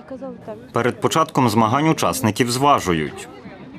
сказав так. Перед початком змагань учасників зважують.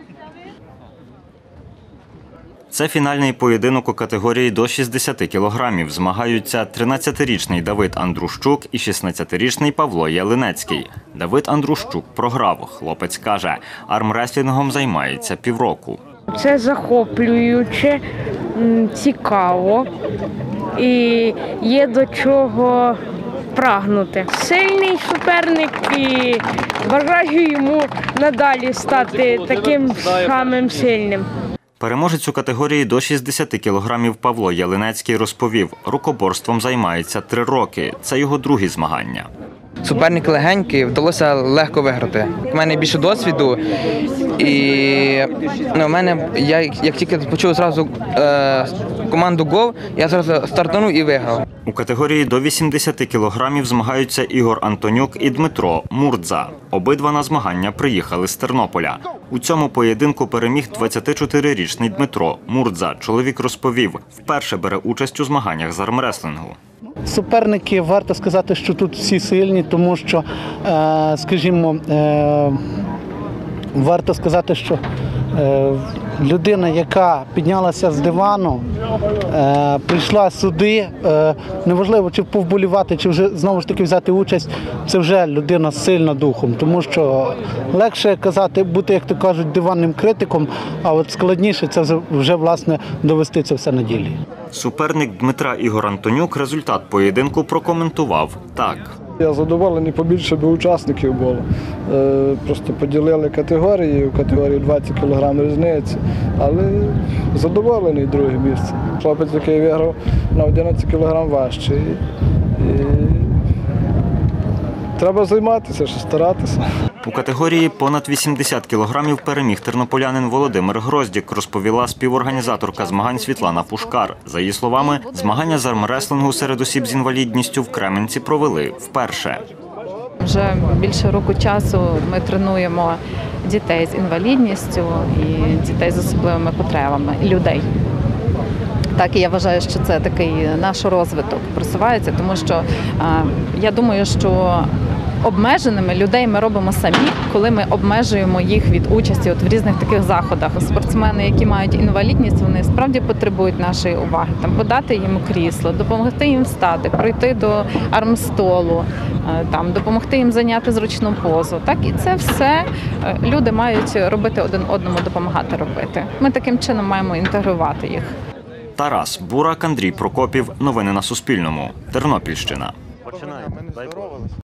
Це фінальний поєдинок у категорії до 60 кілограмів. Змагаються 13-річний Давид Андрущук і 16-річний Павло Ялинецький. Давид Андрущук програв. Хлопець каже, армреслінгом займається півроку. Це захоплююче, цікаво і є до чого прагнути. Сильний суперник і бажаю йому надалі стати таким самим сильним. Переможець у категорії до 60 кілограмів Павло Ялинецький розповів, рукоборством займається 3 роки. Це його другі змагання. Суперник легенький, вдалося легко виграти. У мене більше досвіду, і у мене, я як тільки почув зразу команду «Гол», я зразу стартанув і виграв. У категорії до 80 кілограмів змагаються Ігор Антонюк і Дмитро Мурдза. Обидва на змагання приїхали з Тернополя. У цьому поєдинку переміг 24-річний Дмитро Мурдза. Чоловік розповів, вперше бере участь у змаганнях з армреслингу. Суперники, варто сказати, що тут всі сильні, тому що, скажімо, варто сказати, що людина, яка піднялася з дивану, прийшла сюди, неважливо, чи повболівати, чи вже знову ж таки взяти участь, це вже людина сильна духом, тому що легше казати, бути, як то кажуть, диванним критиком, а от складніше це вже, власне, довести це все на ділі. Суперник Дмитра Ігор Антонюк результат поєдинку прокоментував так. Я задоволений, побільше би учасників було. Просто поділили категорії, в категорії 20 кг різниці, але задоволений друге місце. Хлопець, який виграв, на 11 кг важчий. І треба займатися, старатися. У категорії понад 80 кілограмів переміг тернополянин Володимир Гроздік, розповіла співорганізаторка змагань Світлана Пушкар. За її словами, змагання з армреслингу серед осіб з інвалідністю в Кременці провели вперше. Вже більше року часу ми тренуємо дітей з інвалідністю і дітей з особливими потребами, людей. Так, і я вважаю, що це такий наш розвиток просувається, тому що я думаю, що обмеженими людей ми робимо самі, коли ми обмежуємо їх від участі в різних таких заходах. Спортсмени, які мають інвалідність, вони справді потребують нашої уваги. Подати їм крісло, допомогти їм встати, пройти до армстолу, допомогти їм зайняти зручну позу. Так, і це все люди мають робити один одному, допомагати робити. Ми таким чином маємо інтегрувати їх. Тарас Бурак, Андрій Прокопів. Новини на Суспільному. Тернопільщина.